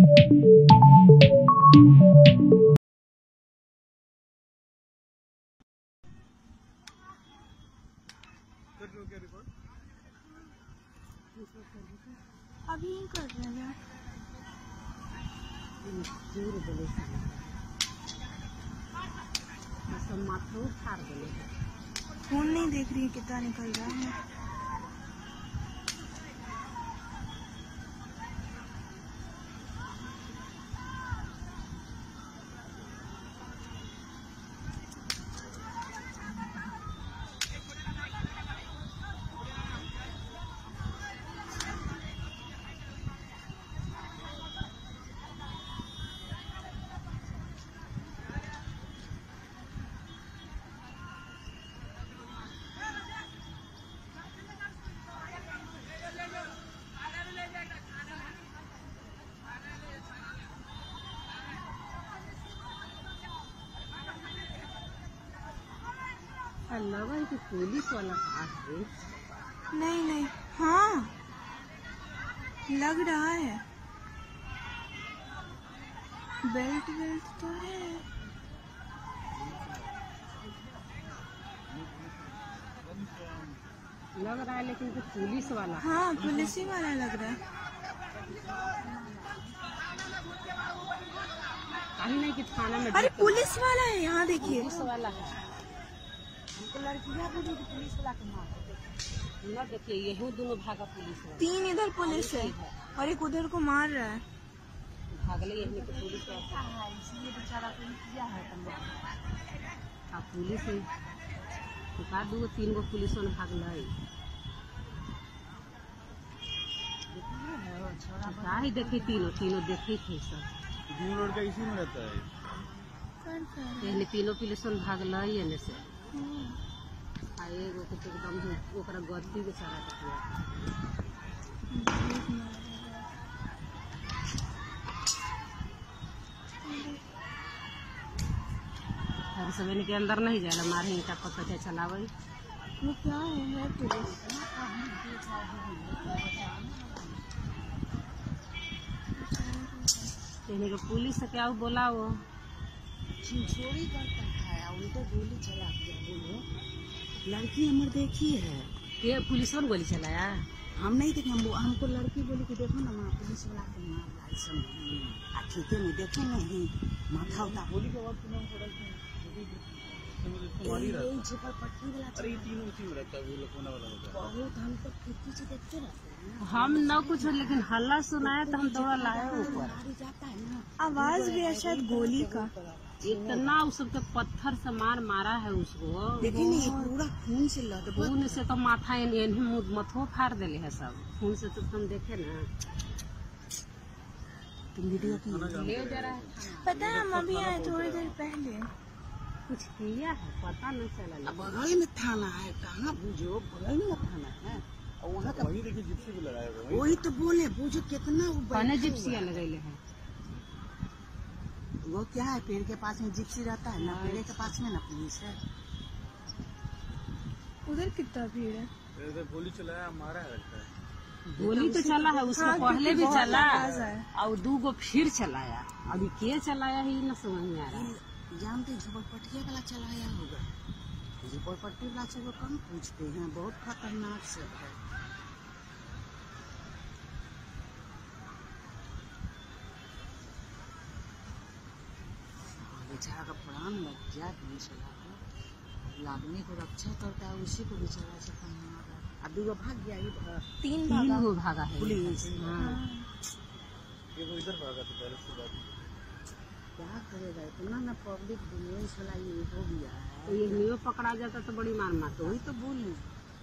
अभी कर रहे हैं फोन नहीं देख रही है कितना निकल रहा है। लगा कि पुलिस वाला है। नहीं नहीं, हाँ लग रहा है, बेल्ट तो है। लग रहा है लेकिन तो पुलिस वाला। हाँ पुलिस ही वाला लग रहा है। कहीं नहीं कि थाना में। अरे पुलिस वाला है, यहाँ देखिए पुलिस वाला है। लड़कियां पुलिस वाला के मार न देखिए, यही दोनों भागा पुलिस वाला। 3 इधर पुलिस है और एक उधर को मार रहा है। भागले यही तो पुलिस वाला है, इसलिए बेचारा को किया है। अब पुलिस है तो का 2-3 गो पुलिस वाला भागल है। देखे तीनों देखे थे सब। लड़का इसी में रहता है। पहले तीनों पुलिस वाला भागल एने से। एगो के एकदम ओकरा गद्दी बेचारा के हर सवेरे के अंदर नहीं जाला, मारे ईटा पकड़ चलावे। वो क्या है पुलिस। कहने के पुलिस से क्या बोला वो चोरी करता है, उल्टे गोली चला दिया। बोलो लड़की हमर देखी है। ये पुलिस वाला गोली चलाया? हम नहीं देखे, हमको लड़की बोली कि देखो ना वहाँ पुलिस वाला के मार ठीक है नहीं देखे नहीं माथा उठा गोली के बाद तुम्हें पट्टी वाला। अरे तीनों उसी में रहता है, वो लोग वाला होता है। बहुत हम तो खिड़की से देखते रहते हैं। हम न कुछ लेकिन हल्ला सुनाया तो हम दौड़ा लाए ऊपर। जाता है ना आवाज भी है शायद गोली का। इतना उस सबके पत्थर से मारा है उसको। देखिए नहीं पूरा खून से लद। खून से तो माथा मथो फाड़ देले है सब। खून से तो तुम देखे ना। तुम वीडियो की ले जा रहा है। पता है हम अभी आए थोड़ी देर पहले। कुछ किया है पता नहीं चला। बगल में थाना है, कहाँ बुझो बगल में थाना है। और वहाँ का वही देखिए जिप्सी भी लगाया हुआ है। वही तो बोले बुझो कितना कौन जिप्सिया लगेले है। वो क्या है, पेड़ के पास में जिप्सी रहता है ना, पेड़ के पास में ना पुलिस है। उधर कितना भीड़ है। इधर गोली चलाया मारा है लगता है। गोली तो चला है उसको। हाँ, पहले भी चला है। और 2 गो फिर चलाया। अभी के चलाया ही न समझ में आ रहा। जानते झोपड़पट्टिया वाला चलाया होगा। झोपड़पट्टी वाला से वो कम पूछते हैं, बहुत खतरनाक से है। बेचारा का प्राण लग जाए पुलिस वाला। आदमी को रक्षा करता है उसी को बेचारा से अब 2 भाग गया। 3 गो भागा है पुलिस। ये वो इधर भागा था पहले से बात। क्या करेगा, इतना ना पब्लिक डिफेंस वाला ये हो गया है। तो ये न्यू पकड़ा जाता तो बड़ी मार मारता। वही तो बोलूं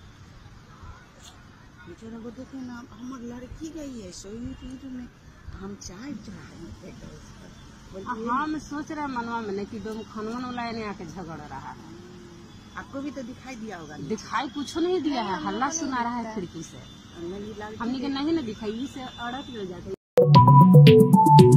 बेचारा को देखे ना, हमार लड़की गई है सोई में हम चाय चढ़ाए। हम सोच रहे मनवा में नहीं कि खनवन वाला ने आके झगड़ रहा है। आपको भी तो दिखाई दिया होगा। दिखाई कुछ नहीं दिया है, हल्ला सुना रहा है खिड़की से। हमने के नहीं ना दिखाई से अड़क ले जाते।